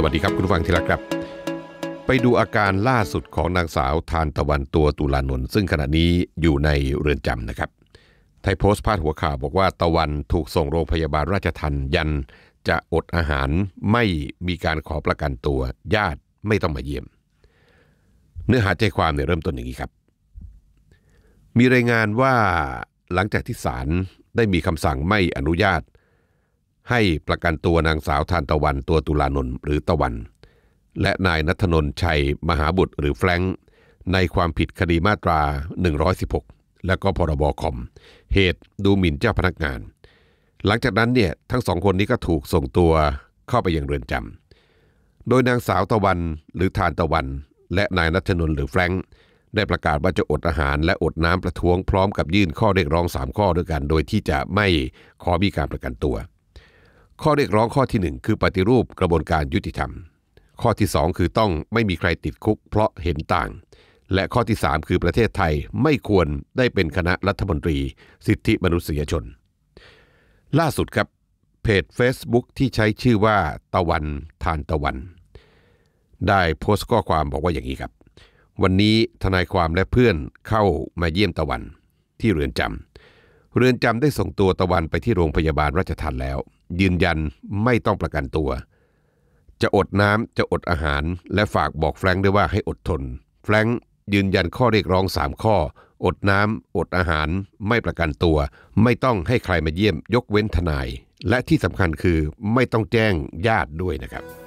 วัสดีครับคุณผู้ฟังที่รักครับไปดูอาการล่าสุดของนางสาวทานตะวันตัวตุลานนท์ซึ่งขณะนี้อยู่ในเรือนจำนะครับไทยโพสต์พาดหัวข่าวบอกว่าตะวันถูกส่งโรงพยาบาลราชทัณฑ์ยันจะอดอาหารไม่มีการขอประกันตัวญาติไม่ต้องมาเยี่ยมเนื้อหาใจความเนี่ยเริ่มต้นอย่างนี้ครับมีรายงานว่าหลังจากที่ศาลได้มีคำสั่งไม่อนุญาตให้ประกันตัวนางสาวทานตะวันตัวตุลานนท์หรือตะวันและนายณัฐนนท์ชัยมหาบุตรหรือแฟรงค์ในความผิดคดีมาตรา116และก็พรบคอมเหตุดูหมิ่นเจ้าพนักงานหลังจากนั้นเนี่ยทั้งสองคนนี้ก็ถูกส่งตัวเข้าไปยังเรือนจำโดยนางสาวตะวันหรือทานตะวันและนายณัฐนนท์หรือแฟรงค์ได้ประกาศว่าจะอดอาหารและอดน้ำประท้วงพร้อมกับยื่นข้อเรียกร้อง3ข้อด้วยกันโดยที่จะไม่ขอมีการประกันตัวข้อเรียกร้องข้อที่1คือปฏิรูปกระบวนการยุติธรรมข้อที่2คือต้องไม่มีใครติดคุกเพราะเห็นต่างและข้อที่3คือประเทศไทยไม่ควรได้เป็นคณะรัฐมนตรีสิทธิมนุษยชนล่าสุดครับเพจ Facebook ที่ใช้ชื่อว่าตะวันทานตะวันได้โพสต์ข้อความบอกว่าอย่างนี้ครับวันนี้ทนายความและเพื่อนเข้ามาเยี่ยมตะวันที่เรือนจำได้ส่งตัวตะวันไปที่โรงพยาบาลราชทัณฑ์แล้วยืนยันไม่ต้องประกันตัวจะอดน้ำจะอดอาหารและฝากบอกแฟรงค์ด้วยว่าให้อดทนแฟรงค์ยืนยันข้อเรียกร้อง3ข้ออดน้ำอดอาหารไม่ประกันตัวไม่ต้องให้ใครมาเยี่ยมยกเว้นทนายและที่สำคัญคือไม่ต้องแจ้งญาติด้วยนะครับ